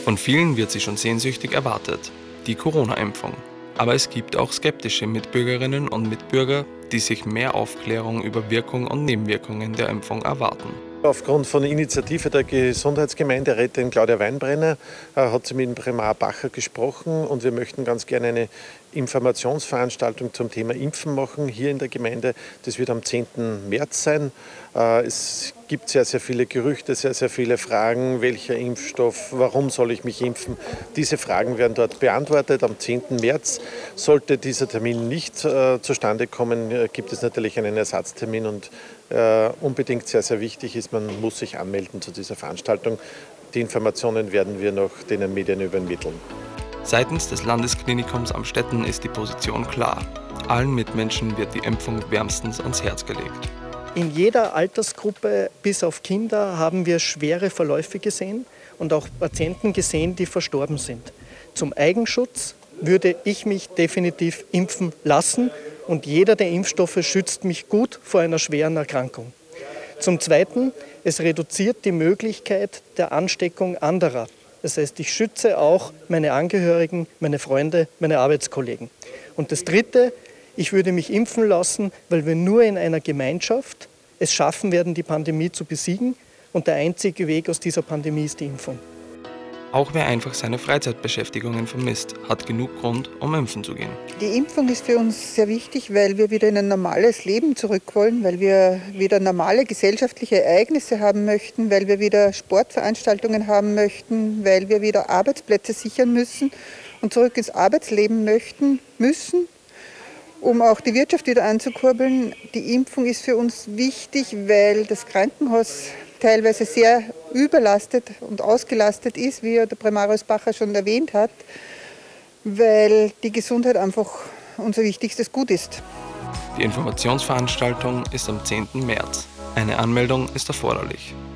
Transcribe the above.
Von vielen wird sie schon sehnsüchtig erwartet, die Corona-Impfung. Aber es gibt auch skeptische Mitbürgerinnen und Mitbürger, die sich mehr Aufklärung über Wirkung und Nebenwirkungen der Impfung erwarten. Aufgrund von Initiative der Gesundheitsgemeinderätin Claudia Weinbrenner hat sie mit dem Primar Bacher gesprochen und wir möchten ganz gerne eine Informationsveranstaltung zum Thema Impfen machen hier in der Gemeinde. Das wird am 10. März sein. Es gibt sehr, sehr viele Gerüchte, sehr, sehr viele Fragen. Welcher Impfstoff, warum soll ich mich impfen? Diese Fragen werden dort beantwortet. Am 10. März sollte dieser Termin nicht zustande kommen, gibt es natürlich einen Ersatztermin und unbedingt sehr, sehr wichtig ist, man muss sich anmelden zu dieser Veranstaltung. Die Informationen werden wir noch den Medien übermitteln. Seitens des Landesklinikums Amstetten ist die Position klar. Allen Mitmenschen wird die Impfung wärmstens ans Herz gelegt. In jeder Altersgruppe bis auf Kinder haben wir schwere Verläufe gesehen und auch Patienten gesehen, die verstorben sind. Zum Eigenschutz würde ich mich definitiv impfen lassen und jeder der Impfstoffe schützt mich gut vor einer schweren Erkrankung. Zum Zweiten, es reduziert die Möglichkeit der Ansteckung anderer. Das heißt, ich schütze auch meine Angehörigen, meine Freunde, meine Arbeitskollegen. Und das Dritte, ich würde mich impfen lassen, weil wir nur in einer Gemeinschaft es schaffen werden, die Pandemie zu besiegen. Und der einzige Weg aus dieser Pandemie ist die Impfung. Auch wer einfach seine Freizeitbeschäftigungen vermisst, hat genug Grund, um impfen zu gehen. Die Impfung ist für uns sehr wichtig, weil wir wieder in ein normales Leben zurück wollen, weil wir wieder normale gesellschaftliche Ereignisse haben möchten, weil wir wieder Sportveranstaltungen haben möchten, weil wir wieder Arbeitsplätze sichern müssen und zurück ins Arbeitsleben müssen, um auch die Wirtschaft wieder anzukurbeln. Die Impfung ist für uns wichtig, weil das Krankenhaus teilweise sehr überlastet und ausgelastet ist, wie der Primarius Bacher schon erwähnt hat, weil die Gesundheit einfach unser wichtigstes Gut ist. Die Informationsveranstaltung ist am 10. März. Eine Anmeldung ist erforderlich.